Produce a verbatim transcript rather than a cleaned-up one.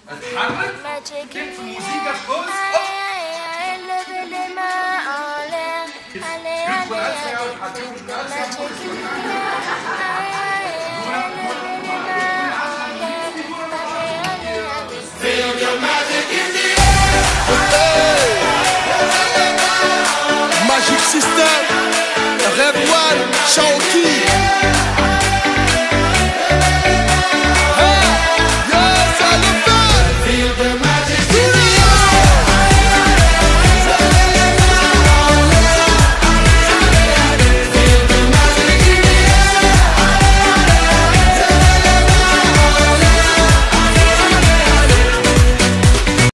اتحرك كيف موسيقى بص levez les mains en l'air, allez, allez, allez, magic in the air, levez les mains en l'air, allez, allez, allez. Feel your magic in the air. Magic System, Red One, Shaoki.